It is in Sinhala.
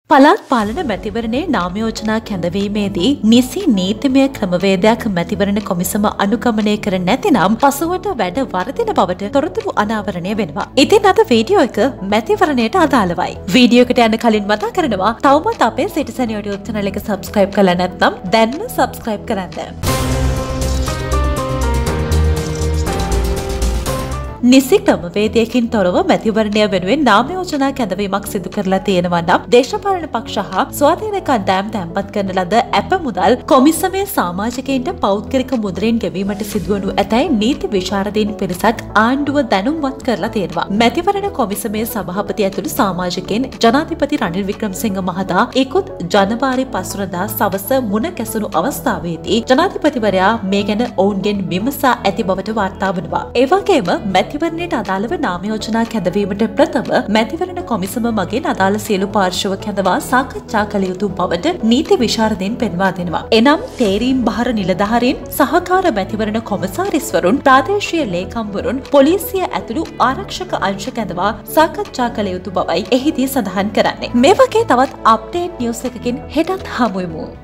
පළාත් පාලන මැතිවරණයේ නාම යෝජනා කැඳවීමේදී නිසි නීතිමය ක්‍රමවේදයක් මැතිවරණ කොමිසම අනුගමනය කර නැතිනම් පසුවට වැඩ වර්ධින බවට තොරතුරු අනාවරණය වෙනවා. ඉතින් අද වීඩියෝ එක මැතිවරණයට අදාළවයි. වීඩියෝ එකට යන්න කලින් මතක් කරනවා තවමත් අපේ සිටිසන් YouTube channel එක subscribe කරලා නැත්නම් දැන්ම subscribe කරන්න. නිසි ක්‍රමවේදයකින් තොරව මැතිවරණය වෙනුවෙන් නාම යෝජනා කැඳවීමක් සිදු කරලා තියෙනවා නම් දේශපාලන පක්ෂ හා ස්වාධීන කණ්ඩායම් තැන්පත් කරන ලද ඇප මුදල් කොමිසමේ සමාජිකයින්ට පෞද්ගලික මුද්‍රයෙන් ගෙවීමට සිදුවනු ඇතැයි නීති විශාරදීන් පිරිසක් ආණ්ඩුව දැනුම්වත් කරලා තියෙනවා. මැතිවරණ කොමිසමේ සභාපති ඇතුළු සමාජිකයින් ජනාධිපති රනිල් වික්‍රමසිංහ මහතා ඉකුත් ජනවාරි 5 වෙනිදා සවස මුණ ගැසුණු අවස්ථාවේදී ජනාධිපතිවරයා මේ ගැන ඔවුන්ගෙන් විමසා ඇති බවට වාර්තා වනවා. ඒ වගේම මැතිවරණයට අදාළව නාම යෝජනා කැඳවීමට ප්‍රථම මැතිවරණ කොමිසම මගින් අදාළ සියලු පාර්ශ්ව කැඳවා සාකච්ඡා කළ යුතු බවට නීති විශාරදීන් පෙන්වා දෙනවා. එනම් තේරීම් බහර නිලධාරීන්, සහකාර මැතිවරණ කොමසාරිස්වරුන්, ප්‍රාදේශීය ලේකම්වරුන්, පොලිසිය ඇතුළු ආරක්ෂක අංශ කැඳවා සාකච්ඡා කළ යුතු බවයි එහිදී සඳහන් කරන්නේ. මේ වගේ තවත් අප්ඩේට් නිවුස් එකකින් හෙටත් හමු වෙමු.